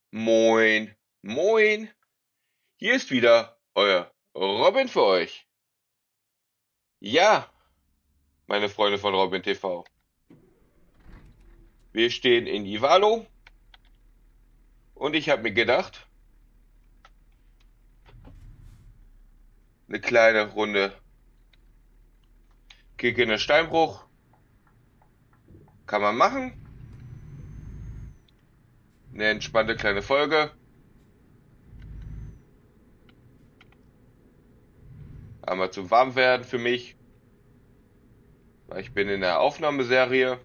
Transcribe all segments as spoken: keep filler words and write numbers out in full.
Moin, moin, hier ist wieder euer Robin für euch. Ja, meine Freunde von Robin T V. Wir stehen in Ivalo und ich habe mir gedacht, eine kleine Runde Kick in den Steinbruch kann man machen. Eine entspannte kleine Folge. Einmal zum Warmwerden für mich, weil ich bin in der Aufnahmeserie.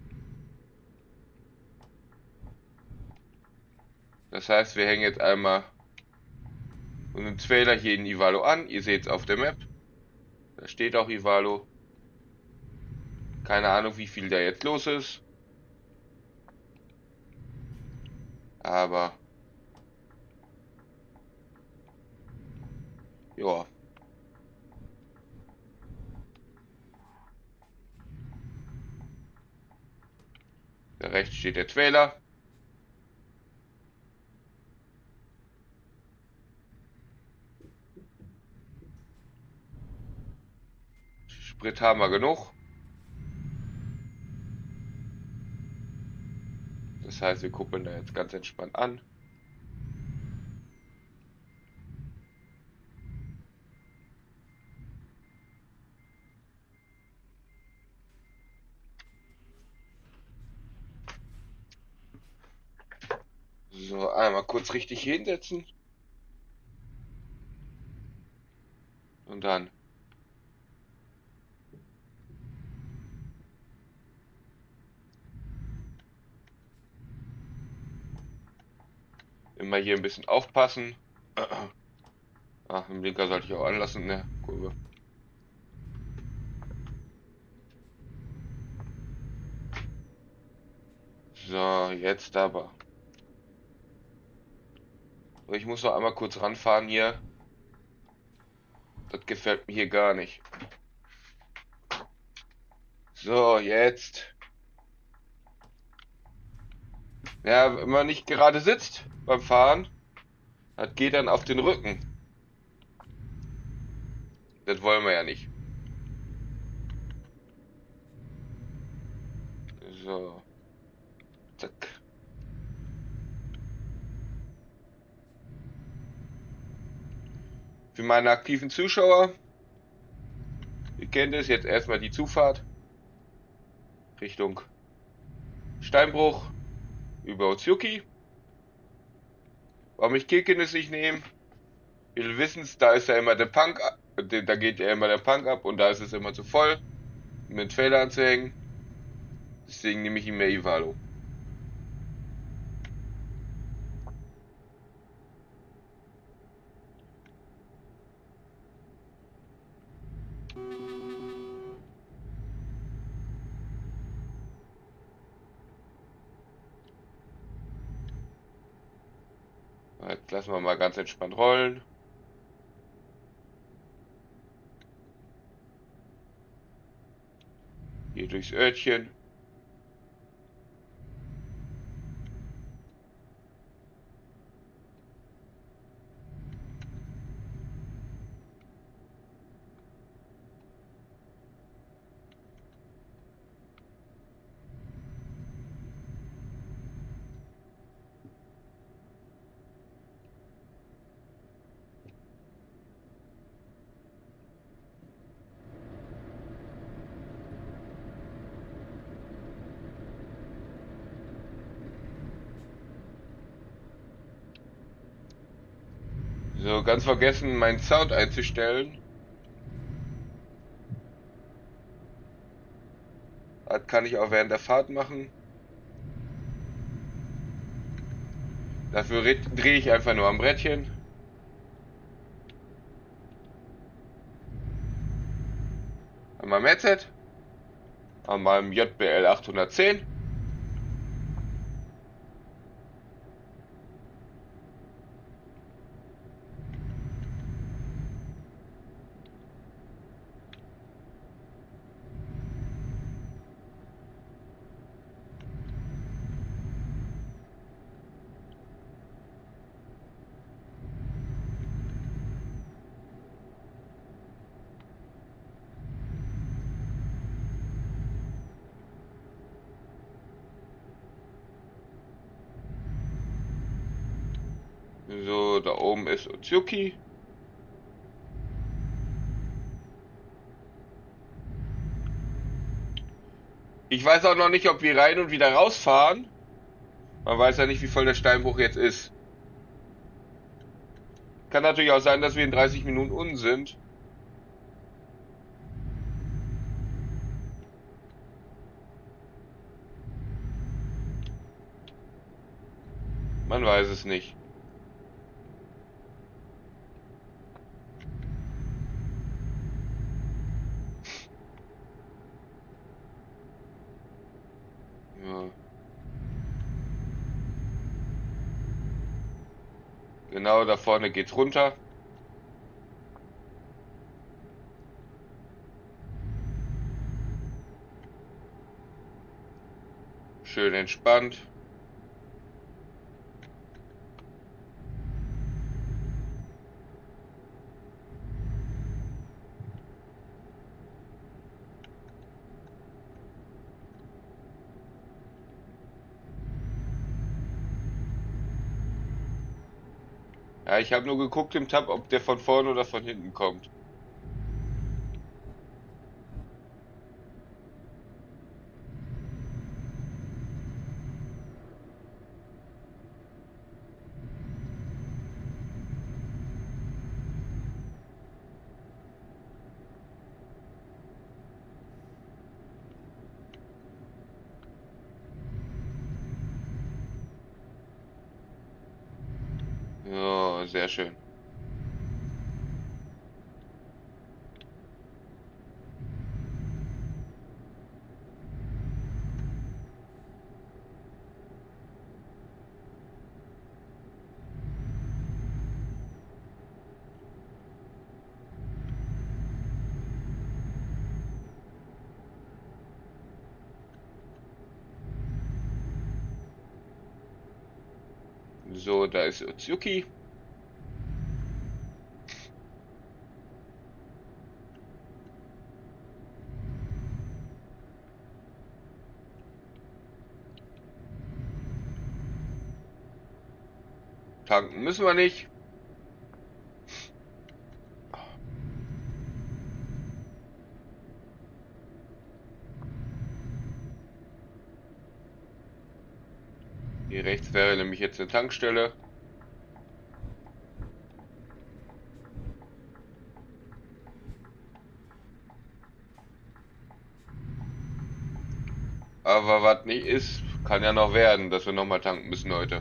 Das heißt, wir hängen jetzt einmal unseren Trailer hier in Ivalo an. Ihr seht es auf der Map. Da steht auch Ivalo. Keine Ahnung, wie viel da jetzt los ist. Aber, ja. Da rechts steht der Trailer. Sprit haben wir genug. Das heißt, wir kuppeln da jetzt ganz entspannt an. So, einmal kurz richtig hinsetzen. Und dann immer hier ein bisschen aufpassen. Ach, den Blinker sollte ich auch anlassen in der Kurve. So, jetzt aber. Ich muss noch einmal kurz ranfahren hier. Das gefällt mir hier gar nicht. So, jetzt. Ja, wenn man nicht gerade sitzt beim Fahren, das geht dann auf den Rücken. Das wollen wir ja nicht. So. Zack. Für meine aktiven Zuschauer, ihr kennt es, jetzt erstmal die Zufahrt Richtung Steinbruch über Otsuki. Warum ich Kirkenes nicht nehme? Wir wissen es, da ist ja immer der Punk, da geht ja immer der Punk ab und da ist es immer zu voll, um den Trailer anzuhängen. Deswegen nehme ich ihn mehr Ivalo. Jetzt lassen wir mal ganz entspannt rollen. Hier durchs Örtchen. So, ganz vergessen, meinen Sound einzustellen. Das kann ich auch während der Fahrt machen. Dafür drehe ich einfach nur am Brettchen. An meinem Headset. An meinem J B L achthundertzehn. So, da oben ist Otsuki. Ich weiß auch noch nicht, ob wir rein und wieder rausfahren. Man weiß ja nicht, wie voll der Steinbruch jetzt ist. Kann natürlich auch sein, dass wir in dreißig Minuten unten sind. Man weiß es nicht. Ja. Genau, da vorne geht's runter. Schön entspannt. Ja, ich habe nur geguckt im Tab, ob der von vorne oder von hinten kommt. Ja, sehr schön. So, da ist Otsuki. Tanken müssen wir nicht. Hier rechts wäre nämlich jetzt eine Tankstelle. Aber was nicht ist, kann ja noch werden, dass wir nochmal tanken müssen heute.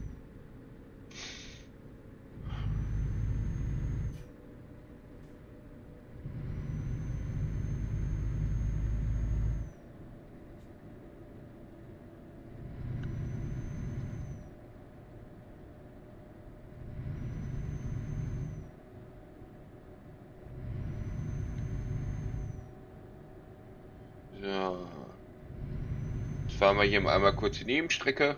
So. Jetzt fahren wir hier einmal kurz die Nebenstrecke.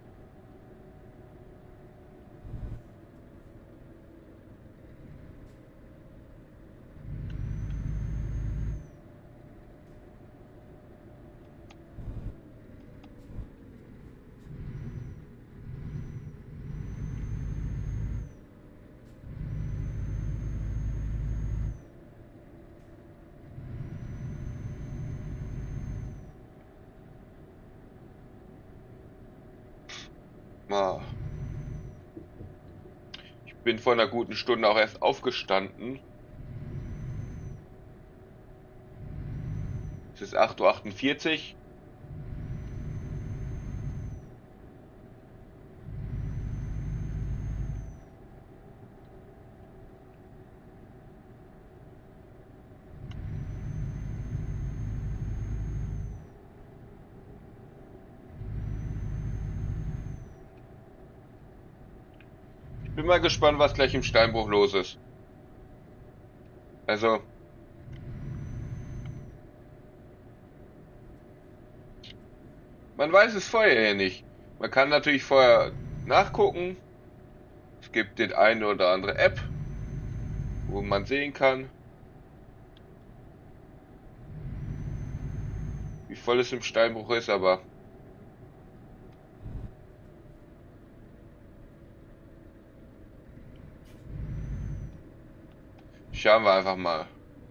Ah. Ich bin vor einer guten Stunde auch erst aufgestanden. Es ist acht Uhr achtundvierzig. Bin mal gespannt, was gleich im Steinbruch los ist. Also, man weiß es vorher ja nicht. Man kann natürlich vorher nachgucken. Es gibt den eine oder andere App, wo man sehen kann, wie voll es im Steinbruch ist, aber Schauen wir einfach mal.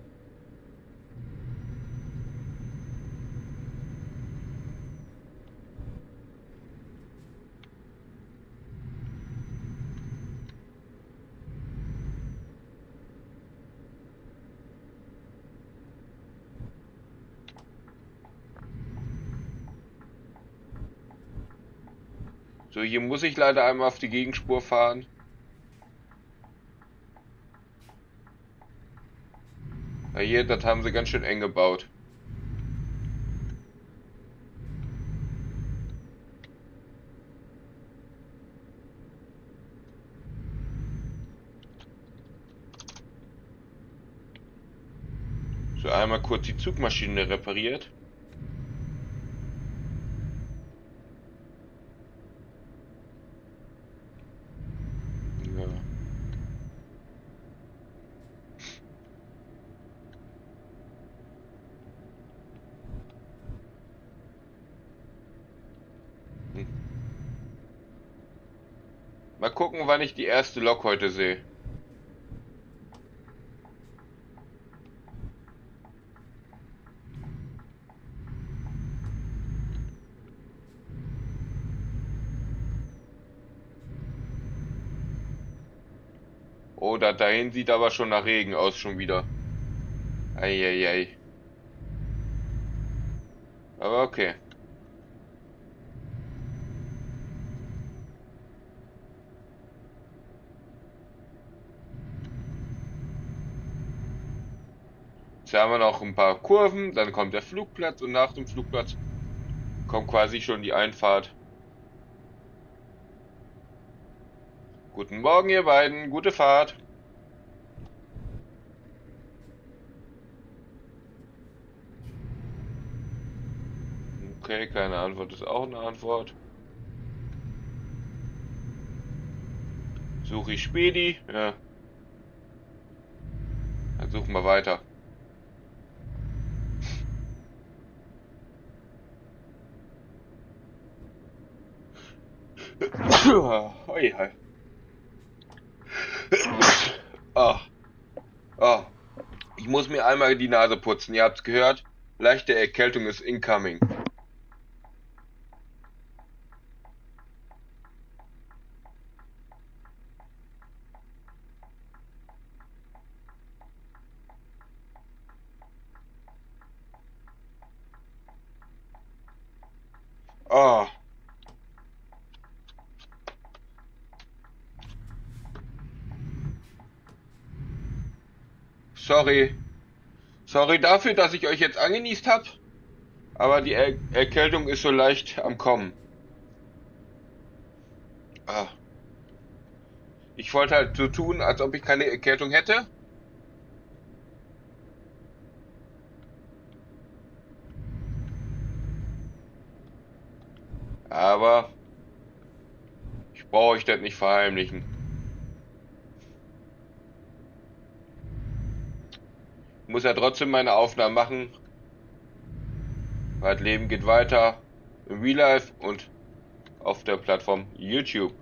So, hier muss ich leider einmal auf die Gegenspur fahren. Weil hier, das haben sie ganz schön eng gebaut. So, einmal kurz die Zugmaschine repariert. Ja. Hm. Mal gucken, wann ich die erste Lok heute sehe. Oh, da dahin sieht aber schon nach Regen aus schon wieder. Eieiei. Aber okay. Jetzt haben wir noch ein paar Kurven, dann kommt der Flugplatz und nach dem Flugplatz kommt quasi schon die Einfahrt. Guten Morgen, ihr beiden. Gute Fahrt. Okay, keine Antwort ist auch eine Antwort. Suche ich Spedi? Ja. Dann suchen wir weiter. Oi, hoi. Oh. Oh. Ich muss mir einmal die Nase putzen. Ihr habt's gehört? Leichte Erkältung ist incoming. Oh. Sorry. Sorry dafür, dass ich euch jetzt angenießt hab. Aber die er Erkältung ist so leicht am Kommen. Ah. Ich wollte halt so tun, als ob ich keine Erkältung hätte. Aber ich brauche euch das nicht verheimlichen. Ich muss ja trotzdem meine Aufnahmen machen. Weil das Leben geht weiter im Real Life und auf der Plattform YouTube.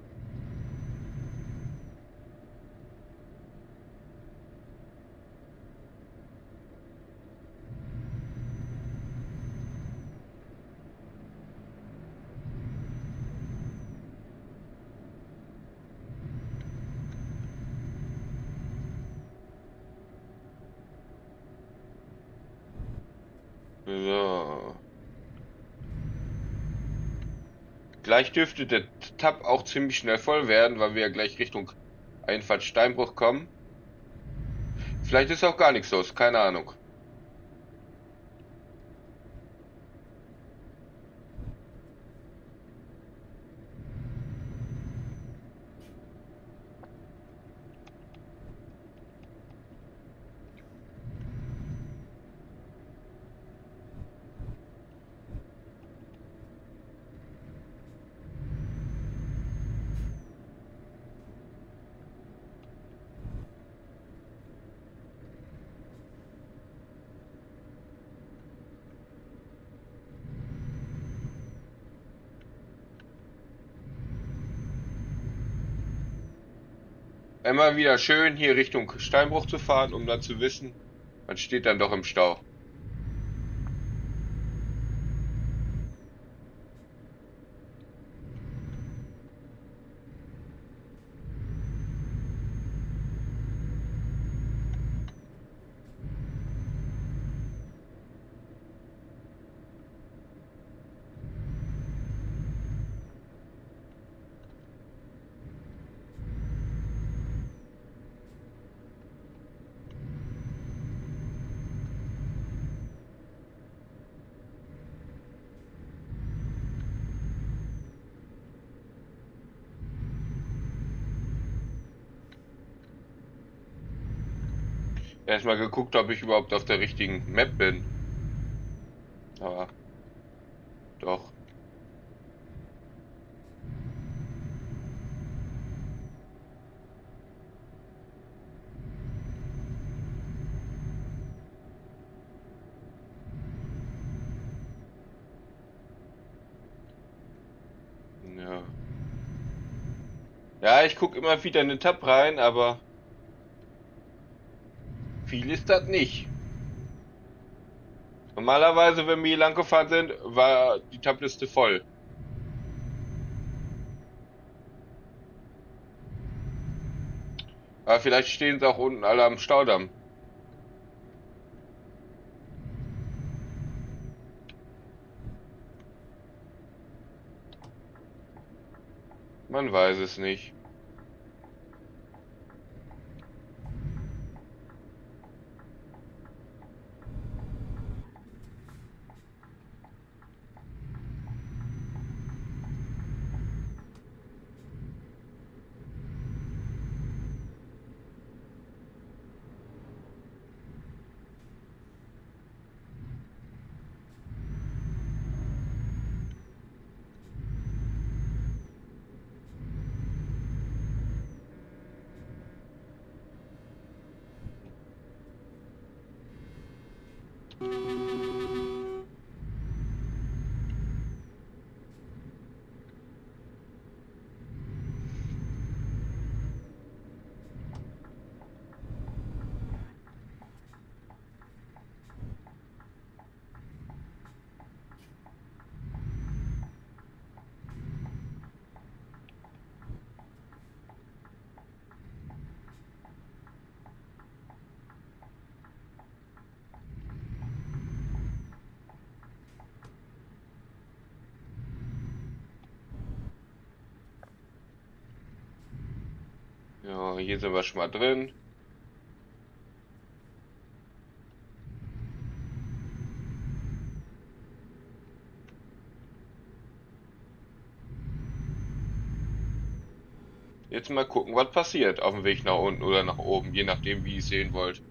So. Gleich dürfte der Tab auch ziemlich schnell voll werden, weil wir ja gleich Richtung Einfahrt Steinbruch kommen. Vielleicht ist auch gar nichts los, keine Ahnung. Einmal wieder schön hier Richtung Steinbruch zu fahren, um dann zu wissen, man steht dann doch im Stau. Erstmal geguckt, ob ich überhaupt auf der richtigen Map bin. Aber doch. Ja. Ja, ich gucke immer wieder in den Tab rein, aber viel ist das nicht. Normalerweise, wenn wir hier lang gefahren sind, war die Tabliste voll. Aber vielleicht stehen sie auch unten alle am Staudamm. Man weiß es nicht. Ja, hier sind wir schon mal drin. Jetzt mal gucken, was passiert auf dem Weg nach unten oder nach oben, je nachdem, wie ihr es sehen wollt.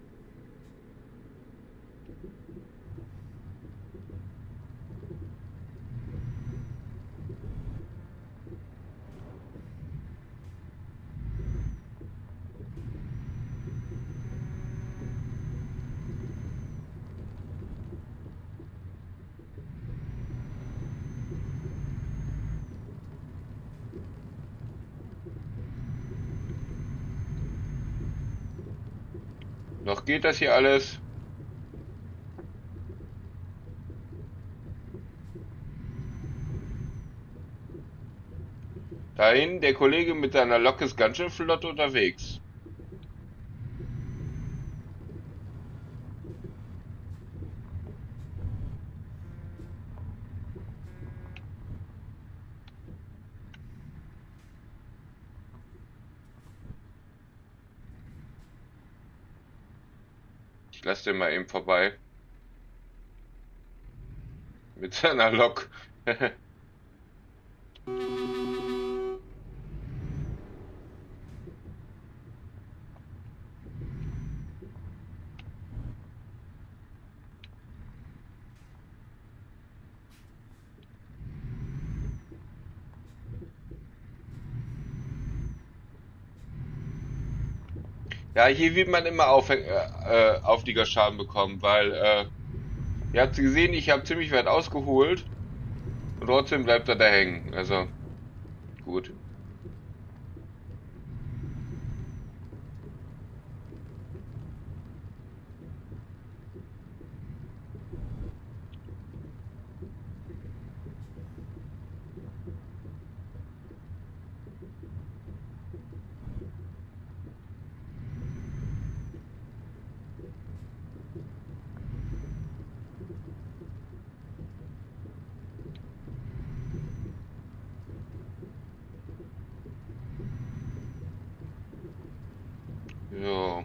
Noch geht das hier alles. Dahin, der Kollege mit seiner Lok ist ganz schön flott unterwegs. Ich lasse den mal eben vorbei. Mit seiner Lok. Ja, hier wird man immer auf, äh, äh, Aufliegerschaden bekommen, weil, äh, ihr habt gesehen, ich habe ziemlich weit ausgeholt und trotzdem bleibt er da hängen. Also, gut. So.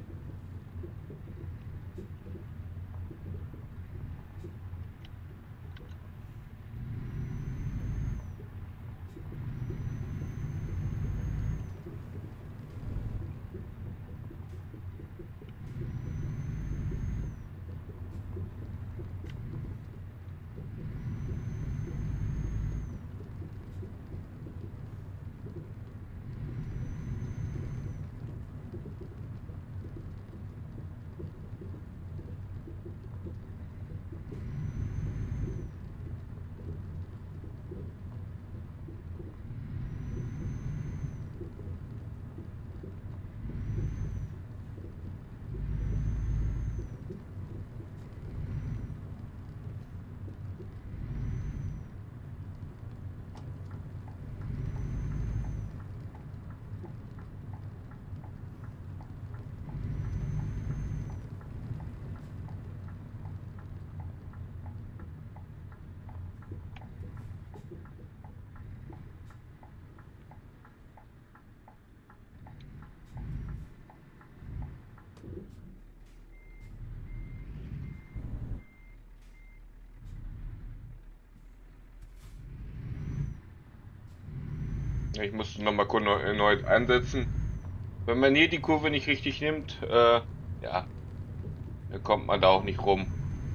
Ich muss nochmal erneut einsetzen. Wenn man hier die Kurve nicht richtig nimmt, äh, ja, dann kommt man da auch nicht rum.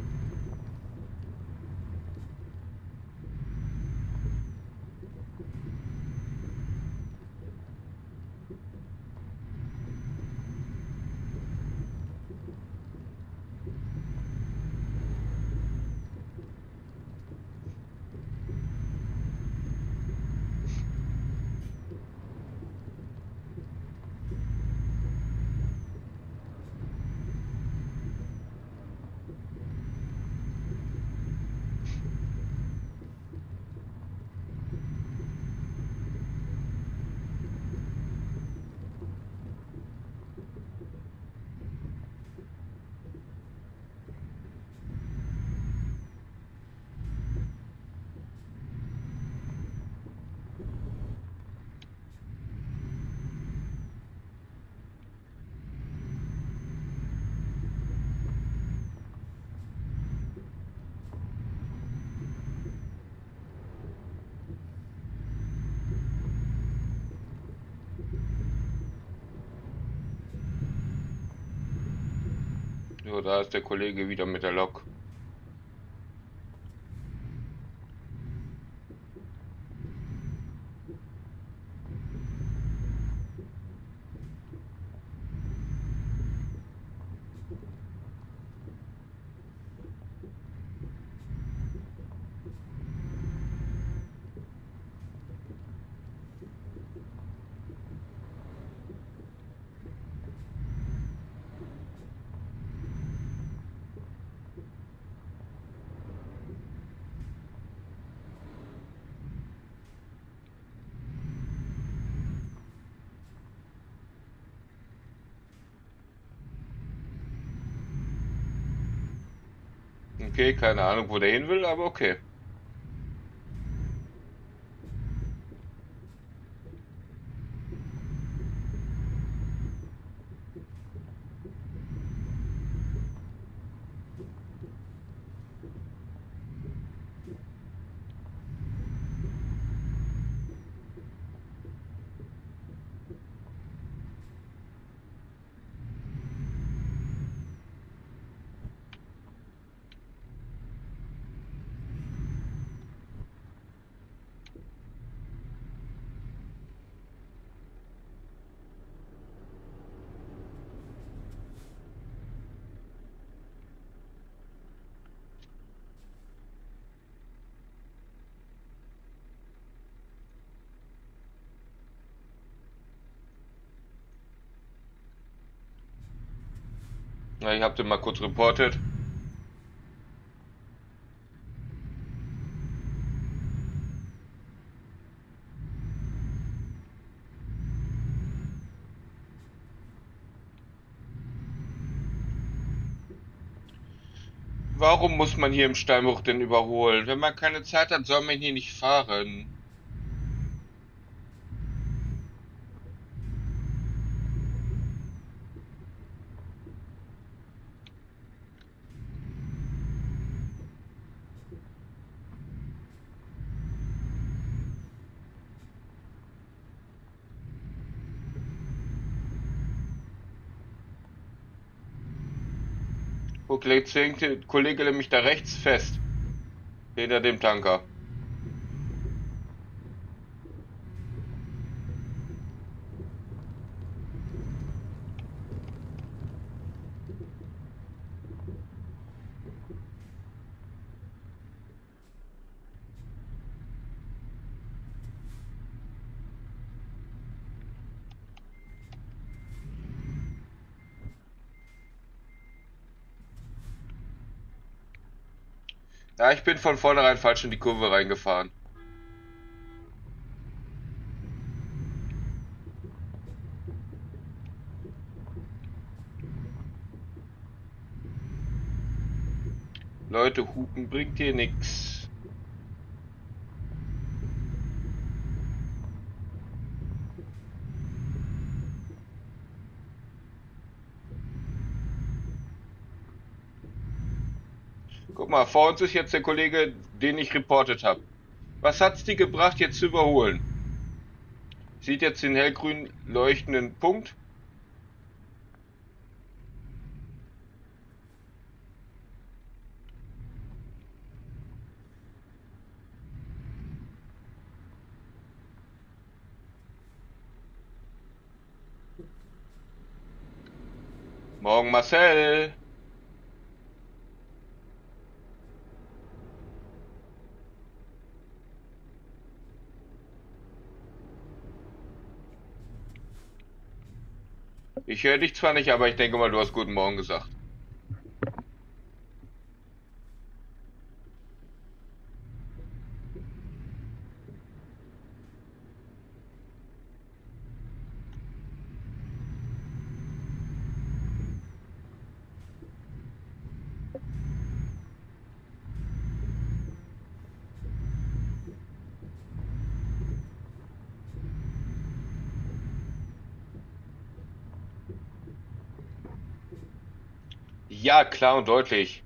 So, da ist der Kollege wieder mit der Lok. Okay, keine Ahnung, wo der hin will, aber okay. Na, ich habe den mal kurz reportet. Warum muss man hier im Steinbruch denn überholen? Wenn man keine Zeit hat, soll man hier nicht fahren. Guck, jetzt hängt der Kollege nämlich da rechts fest. Hinter dem Tanker. Ja, ich bin von vornherein falsch in die Kurve reingefahren. Leute, Hupen bringt hier nix. Guck mal, vor uns ist jetzt der Kollege, den ich reportet habe. Was hat's dir gebracht, jetzt zu überholen? Sieht jetzt den hellgrün leuchtenden Punkt? Morgen, Marcel. Ich höre dich zwar nicht, aber ich denke mal, du hast guten Morgen gesagt. Ja, klar und deutlich.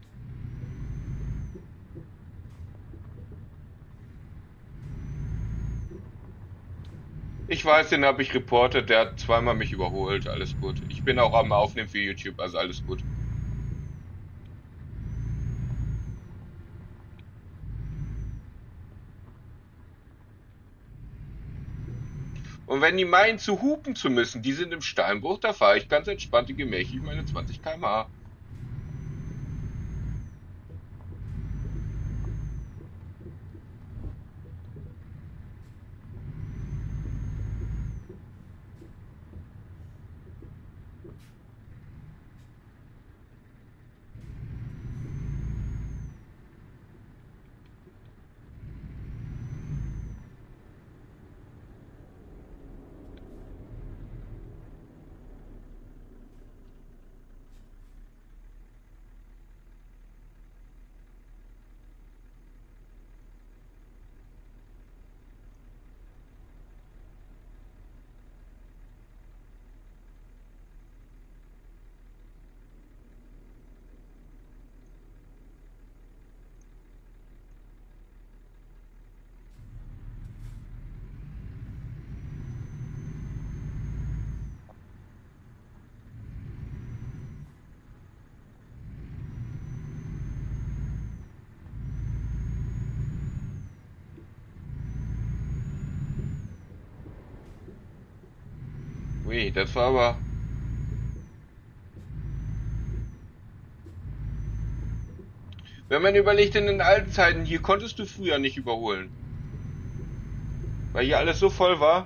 Ich weiß, den habe ich reportet, der hat zweimal mich überholt, alles gut. Ich bin auch am Aufnehmen für YouTube, also alles gut. Und wenn die meinen zu hupen zu müssen, die sind im Steinbruch, da fahre ich ganz entspannt und gemächlich meine zwanzig Kilometer pro Stunde. Ui, das war aber... Wenn man überlegt, in den alten Zeiten, hier konntest du früher nicht überholen. Weil hier alles so voll war.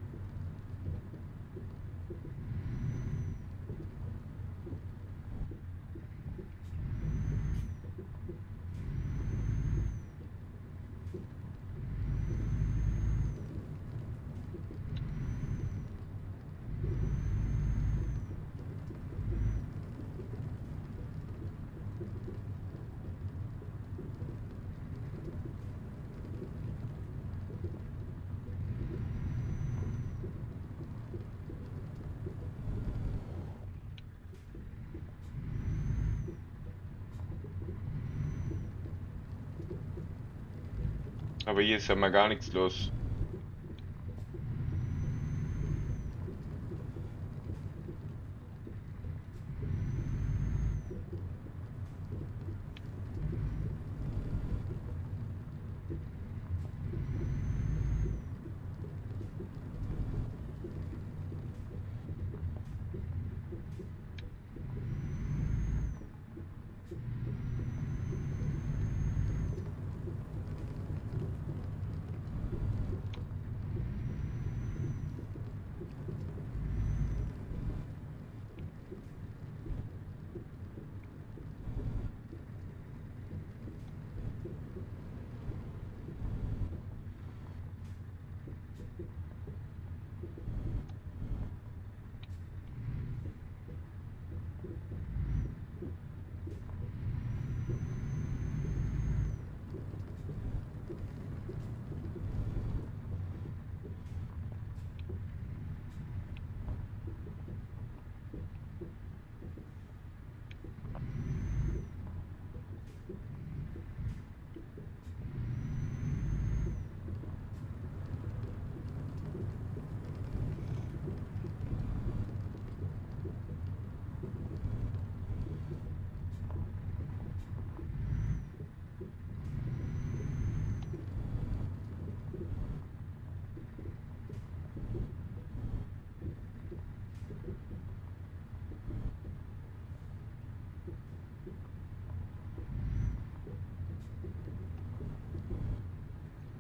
Aber hier ist ja mal gar nichts los.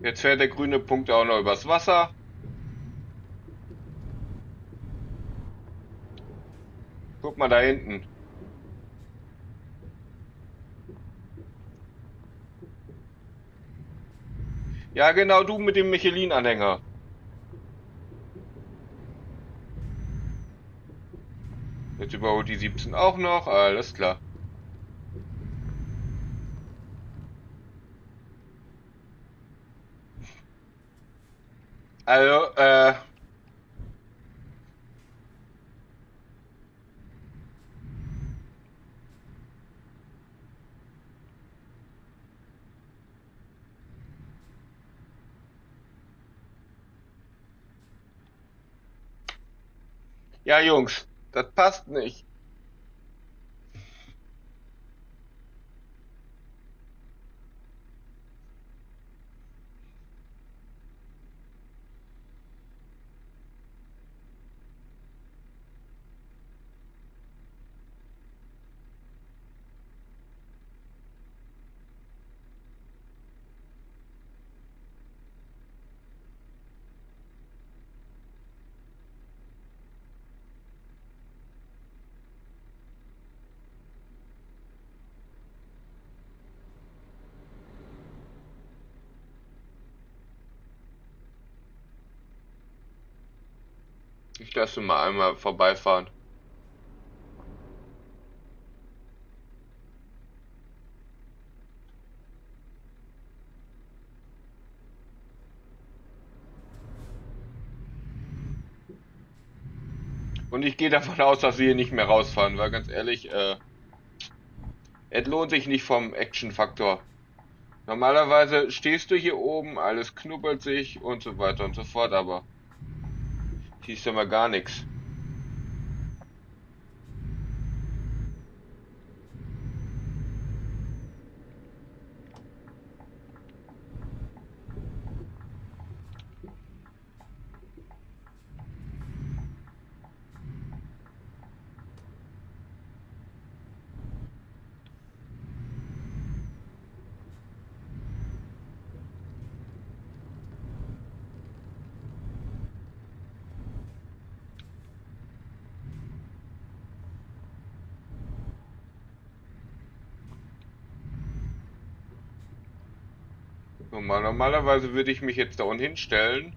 Jetzt fährt der grüne Punkt auch noch übers Wasser. Guck mal da hinten. Ja, genau, du mit dem Michelin-Anhänger. Jetzt überholt die siebzehn auch noch. Alles klar. Also, äh... Ja, Jungs, das passt nicht. Ich lasse mal einmal vorbeifahren. Und ich gehe davon aus, dass wir hier nicht mehr rausfahren, weil ganz ehrlich, äh, es lohnt sich nicht vom Action-Faktor. Normalerweise stehst du hier oben, alles knubbelt sich und so weiter und so fort, aber hier ist ja mal gar nichts. Normal, normalerweise würde ich mich jetzt da unten hinstellen.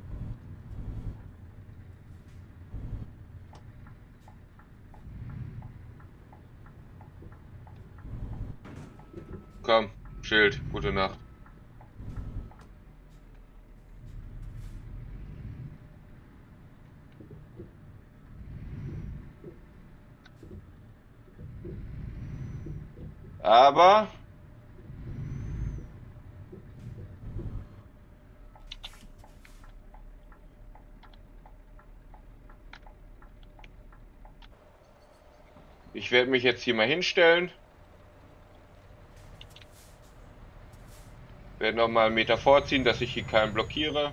Komm, Schild, gute Nacht. Aber ich werde mich jetzt hier mal hinstellen. Werde noch mal einen Meter vorziehen, dass ich hier keinen blockiere.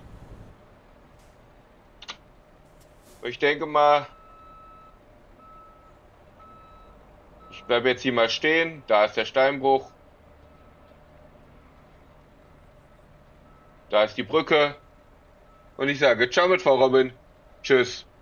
Ich denke mal, ich bleibe jetzt hier mal stehen. Da ist der Steinbruch. Da ist die Brücke. Und ich sage, ciao mit Frau Robin. Tschüss.